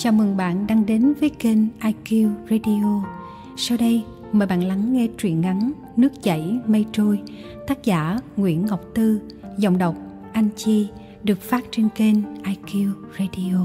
Chào mừng bạn đang đến với kênh IQ Radio. Sau đây, mời bạn lắng nghe truyện ngắn Nước chảy mây trôi, tác giả Nguyễn Ngọc Tư, giọng đọc Anh Chi, được phát trên kênh IQ Radio.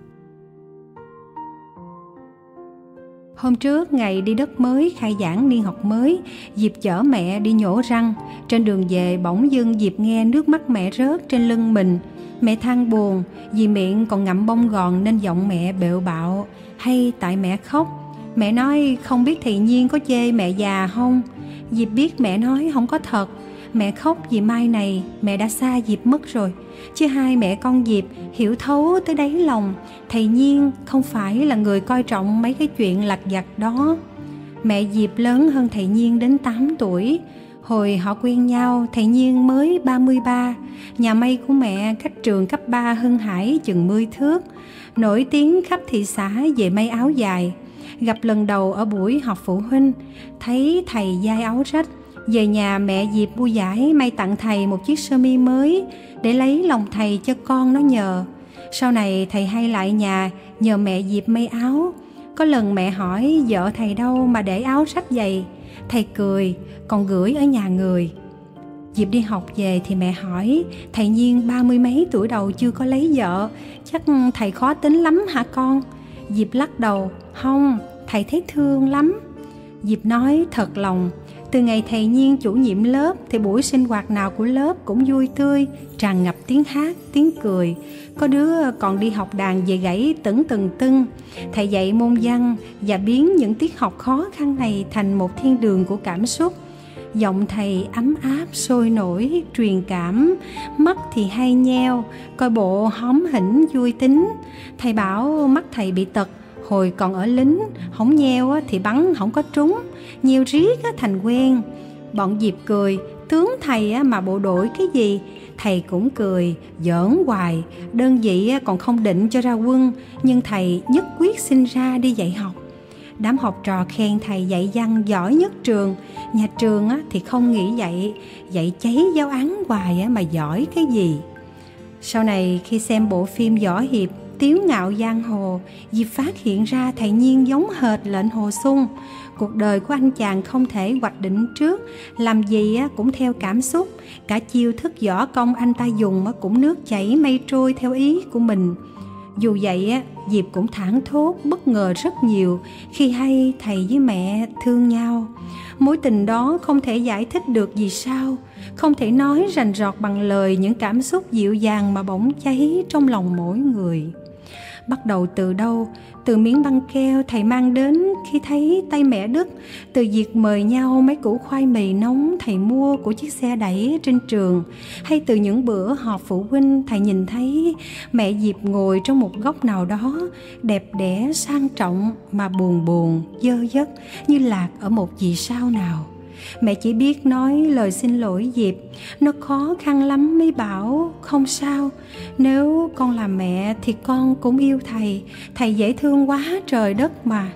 Hôm trước, ngày đi đất mới khai giảng niên học mới, Diệp chở mẹ đi nhổ răng. Trên đường về, bỗng dưng Diệp nghe nước mắt mẹ rớt trên lưng mình. Mẹ than buồn, vì miệng còn ngậm bông gòn nên giọng mẹ bệu bạo. Hay tại mẹ khóc? Mẹ nói không biết thầy Nhiên có chê mẹ già không? Diệp biết mẹ nói không có thật. Mẹ khóc vì mai này mẹ đã xa Diệp mất rồi. Chứ hai mẹ con Diệp hiểu thấu tới đáy lòng, thầy Nhiên không phải là người coi trọng mấy cái chuyện lặt vặt đó. Mẹ Diệp lớn hơn thầy Nhiên đến 8 tuổi. Hồi họ quen nhau, thầy Nhiên mới 33. Nhà may của mẹ cách trường cấp 3 Hưng Hải chừng 10 thước, nổi tiếng khắp thị xã về may áo dài. Gặp lần đầu ở buổi họp phụ huynh, thấy thầy vai áo rách. Về nhà mẹ Diệp vui vải may tặng thầy một chiếc sơ mi mới để lấy lòng thầy cho con nó nhờ. Sau này thầy hay lại nhà nhờ mẹ Diệp may áo. Có lần mẹ hỏi vợ thầy đâu mà để áo rách vậy. Thầy cười, còn gửi ở nhà người. Diệp đi học về thì mẹ hỏi, thầy Nhiên 30 mấy tuổi đầu chưa có lấy vợ, chắc thầy khó tính lắm hả con? Diệp lắc đầu, không, thầy thấy thương lắm. Diệp nói thật lòng, từ ngày thầy Nhiên chủ nhiệm lớp thì buổi sinh hoạt nào của lớp cũng vui tươi, tràn ngập tiếng hát, tiếng cười. Có đứa còn đi học đàn về gãy tửng từng tưng. Thầy dạy môn văn và biến những tiết học khó khăn này thành một thiên đường của cảm xúc. Giọng thầy ấm áp, sôi nổi, truyền cảm. Mắt thì hay nheo, coi bộ hóm hỉnh vui tính. Thầy bảo mắt thầy bị tật, hồi còn ở lính, không nheo thì bắn không có trúng, nheo riết thành quen. Bọn Diệp cười, tướng thầy mà bộ đội cái gì? Thầy cũng cười, giỡn hoài. Đơn vị còn không định cho ra quân, nhưng thầy nhất quyết xin ra đi dạy học. Đám học trò khen thầy dạy văn giỏi nhất trường. Nhà trường thì không nghĩ vậy, dạy cháy giáo án hoài mà giỏi cái gì. Sau này khi xem bộ phim võ hiệp Tiếu ngạo giang hồ, Diệp phát hiện ra thầy Nhiên giống hệt lệnh Hồ Xung. Cuộc đời của anh chàng không thể hoạch định trước, làm gì cũng theo cảm xúc. Cả chiêu thức võ công anh ta dùng cũng nước chảy mây trôi theo ý của mình. Dù vậy, Diệp cũng thảng thốt bất ngờ rất nhiều khi hay thầy với mẹ thương nhau. Mối tình đó không thể giải thích được vì sao, không thể nói rành rọt bằng lời những cảm xúc dịu dàng mà bỗng cháy trong lòng mỗi người. Bắt đầu từ đâu? Từ miếng băng keo thầy mang đến khi thấy tay mẹ đứt, từ việc mời nhau mấy củ khoai mì nóng thầy mua của chiếc xe đẩy trên trường, hay từ những bữa họp phụ huynh thầy nhìn thấy mẹ Diệp ngồi trong một góc nào đó, đẹp đẽ sang trọng mà buồn buồn, dơ dất như lạc ở một vì sao nào. Mẹ chỉ biết nói lời xin lỗi Diệp, nó khó khăn lắm mới bảo không sao, nếu con là mẹ thì con cũng yêu thầy dễ thương quá trời đất mà.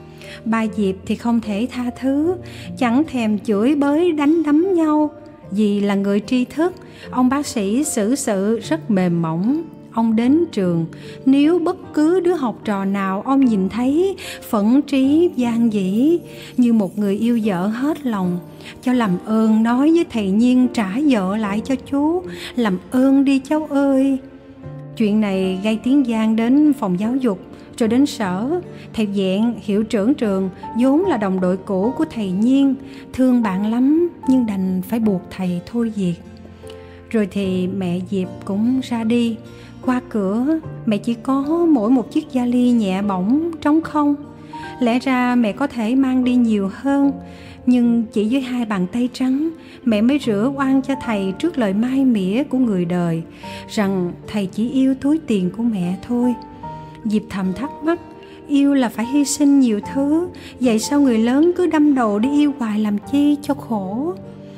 Ba Diệp thì không thể tha thứ, chẳng thèm chửi bới đánh đấm nhau. Vì là người tri thức, ông bác sĩ xử sự rất mềm mỏng. Ông đến trường, nếu bất cứ đứa học trò nào ông nhìn thấy phẫn trí gian dĩ như một người yêu vợ hết lòng, cho làm ơn nói với thầy Nhiên trả vợ lại cho chú, làm ơn đi cháu ơi. Chuyện này gây tiếng vang đến phòng giáo dục, rồi đến sở. Thầy Vẹn, hiệu trưởng trường, vốn là đồng đội cũ của thầy Nhiên, thương bạn lắm nhưng đành phải buộc thầy thôi việc. Rồi thì mẹ Diệp cũng ra đi. Qua cửa, mẹ chỉ có mỗi một chiếc vali nhẹ bỏng, trống không. Lẽ ra mẹ có thể mang đi nhiều hơn, nhưng chỉ với 2 bàn tay trắng, mẹ mới rửa oan cho thầy trước lời mai mỉa của người đời, rằng thầy chỉ yêu túi tiền của mẹ thôi. Diệp thầm thắc mắc, yêu là phải hy sinh nhiều thứ, vậy sao người lớn cứ đâm đầu đi yêu hoài làm chi cho khổ.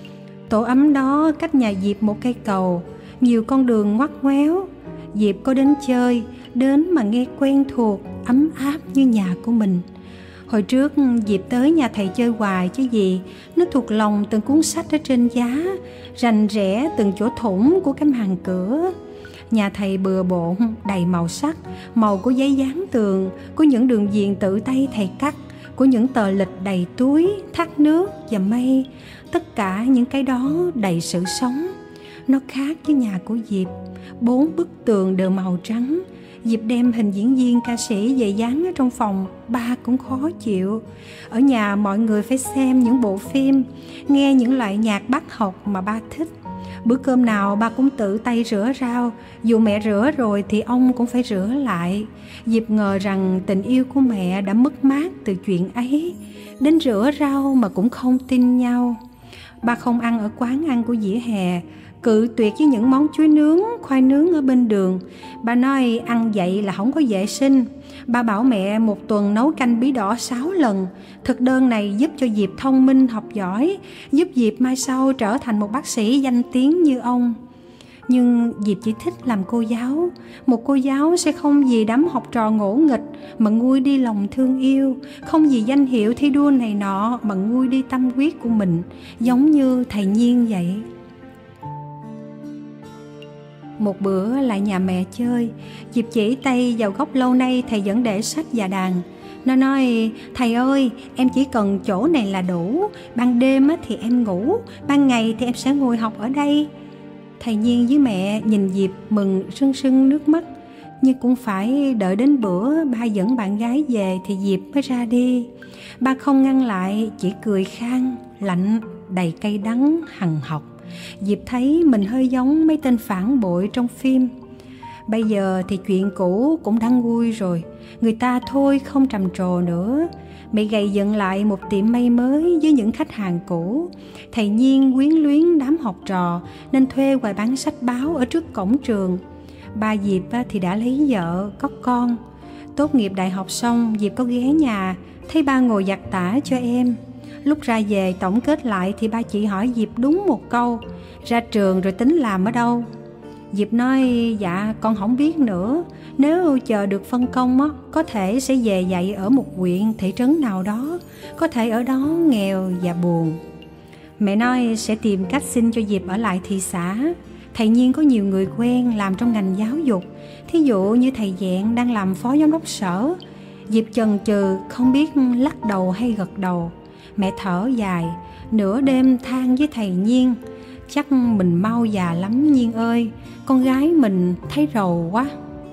Tổ ấm đó cách nhà Diệp một cây cầu, nhiều con đường ngoắt ngoéo. Diệp có đến chơi, đến mà nghe quen thuộc, ấm áp như nhà của mình. Hồi trước Diệp tới nhà thầy chơi hoài chứ gì, nó thuộc lòng từng cuốn sách ở trên giá, rành rẽ từng chỗ thủng của cánh hàng cửa. Nhà thầy bừa bộn, đầy màu sắc, màu của giấy dán tường, của những đường viền tự tay thầy cắt, của những tờ lịch đầy túi, thác nước và mây. Tất cả những cái đó đầy sự sống. Nó khác với nhà của Diệp. 4 bức tường đều màu trắng. Diệp đem hình diễn viên ca sĩ về dán ở trong phòng, ba cũng khó chịu. Ở nhà mọi người phải xem những bộ phim, nghe những loại nhạc Bác học mà ba thích. Bữa cơm nào ba cũng tự tay rửa rau, dù mẹ rửa rồi thì ông cũng phải rửa lại. Diệp ngờ rằng tình yêu của mẹ đã mất mát từ chuyện ấy. Đến rửa rau mà cũng không tin nhau. Ba không ăn ở quán ăn của vỉa hè, cự tuyệt với những món chuối nướng, khoai nướng ở bên đường. Ba nói ăn vậy là không có vệ sinh. Ba bảo mẹ một tuần nấu canh bí đỏ 6 lần. Thực đơn này giúp cho Diệp thông minh học giỏi, giúp Diệp mai sau trở thành một bác sĩ danh tiếng như ông. Nhưng Diệp chỉ thích làm cô giáo. Một cô giáo sẽ không vì đám học trò ngỗ nghịch mà nguôi đi lòng thương yêu, không vì danh hiệu thi đua này nọ mà nguôi đi tâm huyết của mình, giống như thầy Nhiên vậy. Một bữa lại nhà mẹ chơi, Diệp chỉ tay vào góc lâu nay thầy vẫn để sách và đàn. Nó nói: thầy ơi, em chỉ cần chỗ này là đủ. Ban đêm thì em ngủ, ban ngày thì em sẽ ngồi học ở đây. Thầy Nhiên với mẹ nhìn Diệp mừng rưng rưng nước mắt. Nhưng cũng phải đợi đến bữa ba dẫn bạn gái về thì Diệp mới ra đi. Ba không ngăn lại, chỉ cười khan, lạnh, đầy cay đắng, hằn học. Diệp thấy mình hơi giống mấy tên phản bội trong phim. Bây giờ thì chuyện cũ cũng đã nguôi rồi, người ta thôi không trầm trồ nữa. Mẹ gầy dựng lại một tiệm may mới với những khách hàng cũ. Thầy Nhiên quyến luyến đám học trò nên thuê quầy bán sách báo ở trước cổng trường. Ba Diệp thì đã lấy vợ, có con. Tốt nghiệp đại học xong, Diệp có ghé nhà, thấy ba ngồi giặt tã cho em. Lúc ra về tổng kết lại thì ba chỉ hỏi Diệp đúng một câu: ra trường rồi tính làm ở đâu? Diệp nói: dạ con không biết nữa. Nếu chờ được phân công có thể sẽ về dạy ở một huyện, thị trấn nào đó. Có thể ở đó nghèo và buồn. Mẹ nói sẽ tìm cách xin cho Diệp ở lại thị xã. Thầy Nhiên có nhiều người quen làm trong ngành giáo dục, thí dụ như thầy Dạng đang làm phó giám đốc sở. Diệp chần chừ không biết lắc đầu hay gật đầu. Mẹ thở dài, nửa đêm than với thầy Nhiên: chắc mình mau già lắm Nhiên ơi, con gái mình thấy rầu quá.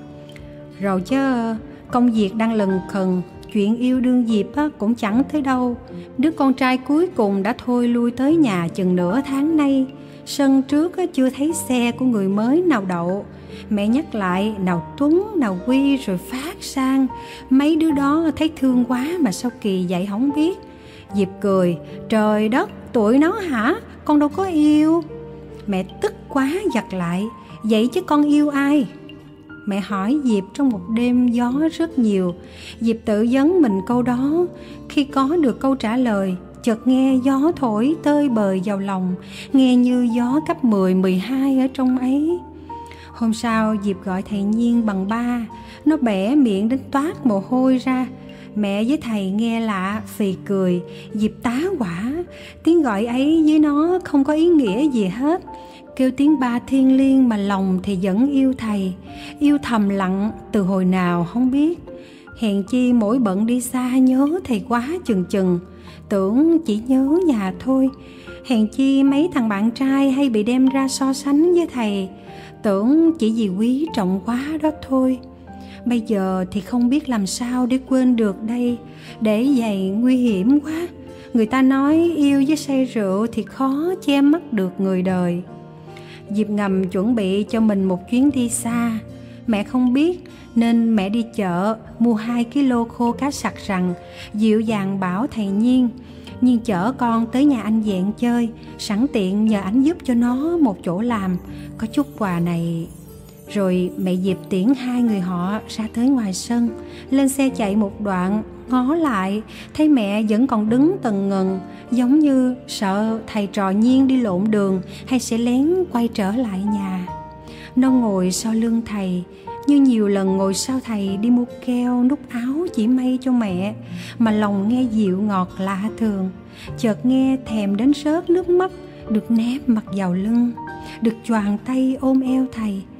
Rồi chứ, công việc đang lần khần, chuyện yêu đương Diệp cũng chẳng tới đâu. Đứa con trai cuối cùng đã thôi lui tới nhà chừng nửa tháng nay. Sân trước chưa thấy xe của người mới nào đậu. Mẹ nhắc lại nào Tuấn nào Quy rồi Phát sang. Mấy đứa đó thấy thương quá mà sao kỳ vậy không biết. Diệp cười: trời đất, tụi nó hả? Con đâu có yêu. Mẹ tức quá giật lại: vậy chứ con yêu ai? Mẹ hỏi Diệp trong một đêm gió rất nhiều. Diệp tự vấn mình câu đó. Khi có được câu trả lời, chợt nghe gió thổi tơi bời vào lòng, nghe như gió cấp 10, 12 ở trong ấy. Hôm sau Diệp gọi thầy Nhiên bằng ba. Nó bẻ miệng đến toát mồ hôi ra. Mẹ với thầy nghe lạ, phì cười. Diệp tá hỏa. Tiếng gọi ấy với nó không có ý nghĩa gì hết. Kêu tiếng ba thiêng liêng mà lòng thì vẫn yêu thầy. Yêu thầm lặng từ hồi nào không biết. Hèn chi mỗi bận đi xa nhớ thầy quá chừng chừng. Tưởng chỉ nhớ nhà thôi. Hèn chi mấy thằng bạn trai hay bị đem ra so sánh với thầy. Tưởng chỉ vì quý trọng quá đó thôi. Bây giờ thì không biết làm sao để quên được đây. Để vậy nguy hiểm quá. Người ta nói yêu với say rượu thì khó che mắt được người đời. Diệp ngầm chuẩn bị cho mình một chuyến đi xa. Mẹ không biết nên mẹ đi chợ mua 2 kg khô cá sặc rằn, dịu dàng bảo thầy Nhiên. Nhưng chở con tới nhà anh Dạng chơi, sẵn tiện nhờ anh giúp cho nó một chỗ làm, có chút quà này. Rồi mẹ Diệp tiễn hai người họ ra tới ngoài sân. Lên xe chạy một đoạn, ngó lại thấy mẹ vẫn còn đứng tần ngần, giống như sợ thầy trò Nhiên đi lộn đường hay sẽ lén quay trở lại nhà. Nó ngồi sau lưng thầy, như nhiều lần ngồi sau thầy đi mua keo nút áo chỉ may cho mẹ, mà lòng nghe dịu ngọt lạ thường. Chợt nghe thèm đến rớt nước mắt, được nép mặt vào lưng, được choàng tay ôm eo thầy.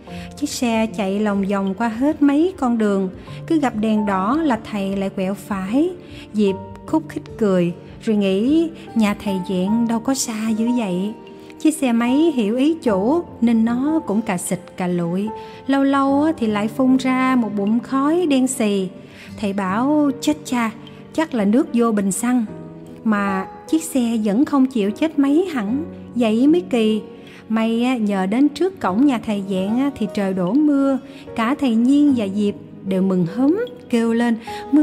Chiếc xe chạy lòng vòng qua hết mấy con đường, cứ gặp đèn đỏ là thầy lại quẹo phải. Diệp khúc khích cười, rồi nghĩ nhà thầy Dạng đâu có xa dữ vậy. Chiếc xe máy hiểu ý chủ nên nó cũng cà xịt cà lụi, lâu lâu thì lại phun ra một bụng khói đen xì. Thầy bảo chết cha, chắc là nước vô bình xăng. Mà chiếc xe vẫn không chịu chết máy hẳn, vậy mới kỳ. May nhờ đến trước cổng nhà thầy Dạng thì trời đổ mưa. Cả thầy Nhiên và Diệp đều mừng húm, kêu lên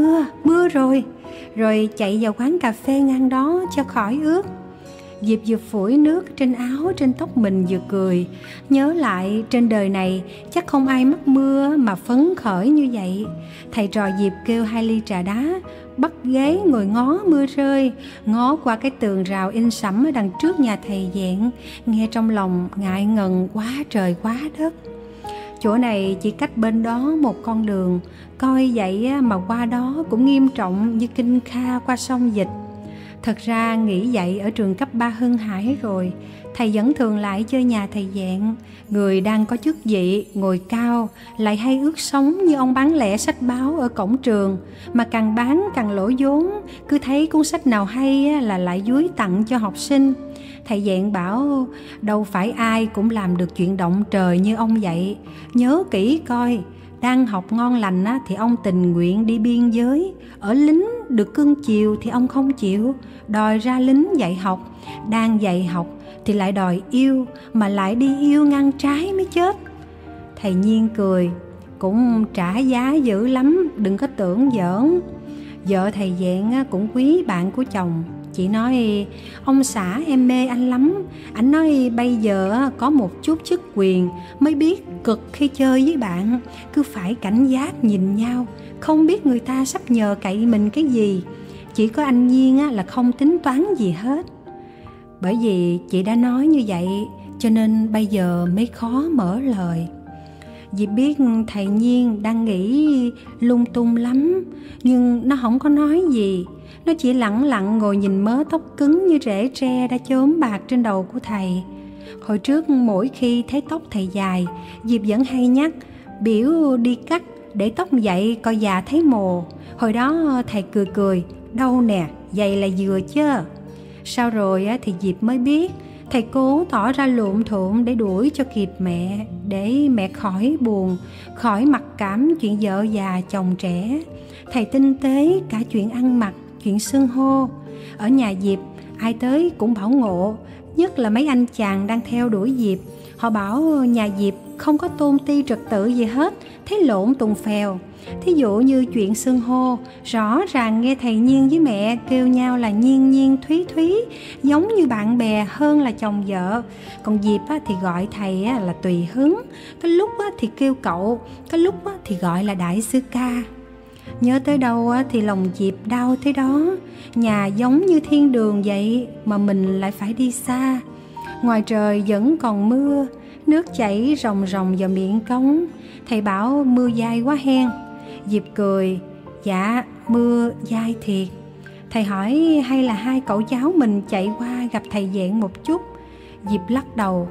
mưa rồi. Rồi chạy vào quán cà phê ngang đó cho khỏi ướt. Diệp vừa phủi nước trên áo trên tóc mình vừa cười, nhớ lại trên đời này chắc không ai mắc mưa mà phấn khởi như vậy. Thầy trò Diệp kêu 2 ly trà đá, bắt ghế ngồi ngó mưa rơi, ngó qua cái tường rào in sẫm ở đằng trước nhà thầy Dạng, nghe trong lòng ngại ngần quá trời quá đất. Chỗ này chỉ cách bên đó một con đường, coi vậy mà qua đó cũng nghiêm trọng như Kinh Kha qua sông Dịch. Thật ra nghĩ vậy ở trường cấp 3 Hưng Hải rồi, thầy vẫn thường lại chơi nhà thầy Dạng. Người đang có chức vị, ngồi cao, lại hay ước sống như ông bán lẻ sách báo ở cổng trường, mà càng bán càng lỗ vốn, cứ thấy cuốn sách nào hay là lại dúi tặng cho học sinh. Thầy Dạng bảo đâu phải ai cũng làm được chuyện động trời như ông vậy. Nhớ kỹ coi, đang học ngon lành thì ông tình nguyện đi biên giới, ở lính được cưng chiều thì ông không chịu, đòi ra lính dạy học. Đang dạy học thì lại đòi yêu, mà lại đi yêu ngang trái mới chết. Thầy Nhiên cười, cũng trả giá dữ lắm, đừng có tưởng giỡn. Vợ thầy Dạng cũng quý bạn của chồng. Chị nói ông xã em mê anh lắm. Anh nói bây giờ có một chút chức quyền mới biết cực khi chơi với bạn. Cứ phải cảnh giác nhìn nhau, không biết người ta sắp nhờ cậy mình cái gì. Chỉ có anh Nhiên là không tính toán gì hết. Bởi vì chị đã nói như vậy cho nên bây giờ mới khó mở lời. Diệp biết thầy Nhiên đang nghĩ lung tung lắm, nhưng nó không có nói gì. Nó chỉ lẳng lặng ngồi nhìn mớ tóc cứng như rễ tre đã chớm bạc trên đầu của thầy. Hồi trước mỗi khi thấy tóc thầy dài, Diệp vẫn hay nhắc, biểu đi cắt để tóc vậy coi già thấy mồ. Hồi đó thầy cười cười, đâu nè, vậy là vừa chứ. Sau rồi thì Diệp mới biết, thầy cố tỏ ra lụm thuộm để đuổi cho kịp mẹ, để mẹ khỏi buồn, khỏi mặc cảm chuyện vợ già chồng trẻ. Thầy tinh tế cả chuyện ăn mặc, chuyện xưng hô. Ở nhà Diệp, ai tới cũng bảo ngộ, nhất là mấy anh chàng đang theo đuổi Diệp. Họ bảo nhà Diệp không có tôn ti trật tự gì hết, thấy lộn tùng phèo. Thí dụ như chuyện xưng hô, rõ ràng nghe thầy Nhiên với mẹ kêu nhau là Nhiên Nhiên, Thúy Thúy, giống như bạn bè hơn là chồng vợ. Còn Diệp thì gọi thầy là tùy hứng, cái lúc thì kêu cậu, cái lúc thì gọi là đại sư ca. Nhớ tới đâu thì lòng Diệp đau tới đó. Nhà giống như thiên đường vậy mà mình lại phải đi xa. Ngoài trời vẫn còn mưa, nước chảy ròng ròng vào miệng cống. Thầy bảo mưa dai quá hen. Diệp cười, dạ mưa dai thiệt. Thầy hỏi hay là 2 cậu cháu mình chạy qua gặp thầy Dạng một chút. Diệp lắc đầu,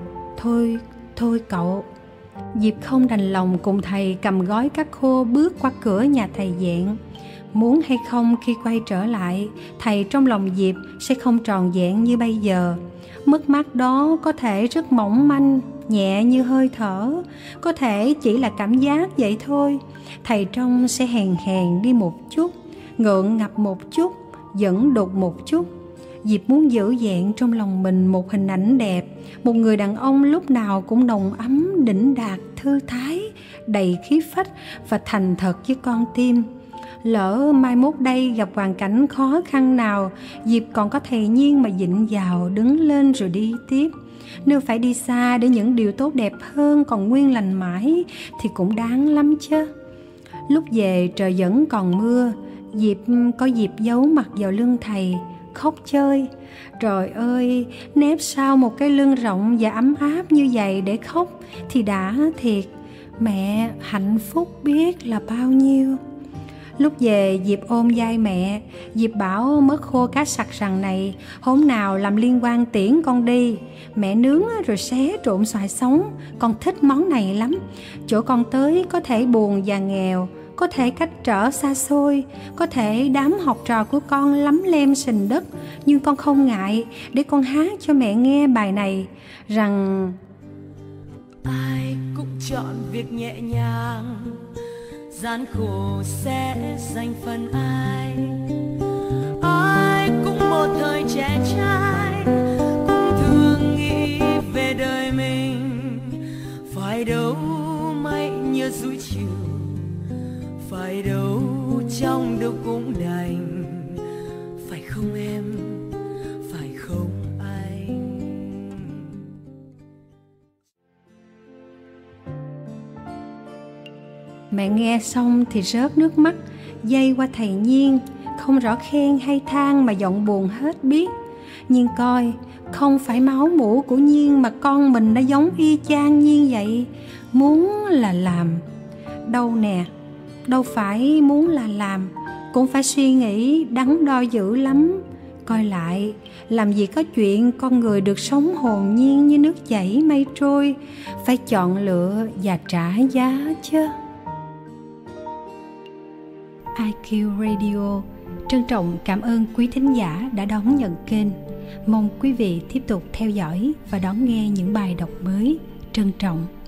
thôi cậu. Diệp không đành lòng cùng thầy cầm gói cát khô bước qua cửa nhà thầy Dạng. Muốn hay không khi quay trở lại, thầy trong lòng Diệp sẽ không tròn vẹn như bây giờ. Mất mát đó có thể rất mỏng manh, nhẹ như hơi thở, có thể chỉ là cảm giác vậy thôi. Thầy trông sẽ hèn hèn đi một chút, ngượng ngập một chút, dẫn đục một chút. Diệp muốn giữ vẹn trong lòng mình một hình ảnh đẹp, một người đàn ông lúc nào cũng nồng ấm, đỉnh đạt, thư thái, đầy khí phách và thành thật với con tim. Lỡ mai mốt đây gặp hoàn cảnh khó khăn nào, Diệp còn có thầy Nhiên mà dịnh vào, đứng lên rồi đi tiếp. Nếu phải đi xa để những điều tốt đẹp hơn còn nguyên lành mãi thì cũng đáng lắm chứ. Lúc về trời vẫn còn mưa, Diệp có dịp giấu mặt vào lưng thầy, khóc chơi. Trời ơi, nép sau một cái lưng rộng và ấm áp như vậy để khóc thì đã thiệt. Mẹ hạnh phúc biết là bao nhiêu. Lúc về Diệp ôm vai mẹ, Diệp bảo mớ khô cá sặc sằn này hôm nào làm liên quan tiễn con đi. Mẹ nướng rồi xé trộn xoài sống, con thích món này lắm. Chỗ con tới có thể buồn và nghèo, có thể cách trở xa xôi, có thể đám học trò của con lắm lem sình đất, nhưng con không ngại để con hát cho mẹ nghe bài này, rằng ai cũng chọn việc nhẹ nhàng, gian khổ sẽ dành phần ai. Ai cũng một thời trẻ trai, cũng thường nghĩ về đời mình. Phải đâu mây như rủi chiều, phải đâu trong đâu cũng đành. Phải không em, phải không anh? Mẹ nghe xong thì rớt nước mắt, dây qua thầy Nhiên, không rõ khen hay than mà giọng buồn hết biết. Nhiên coi, không phải máu mủ của Nhiên mà con mình đã giống y chang Nhiên vậy. Muốn là làm. Đâu nè, đâu phải muốn là làm, cũng phải suy nghĩ đắn đo dữ lắm. Coi lại, làm gì có chuyện con người được sống hồn nhiên như nước chảy mây trôi, phải chọn lựa và trả giá chứ. IQ Radio trân trọng cảm ơn quý thính giả đã đón nhận kênh. Mong quý vị tiếp tục theo dõi và đón nghe những bài đọc mới. Trân trọng.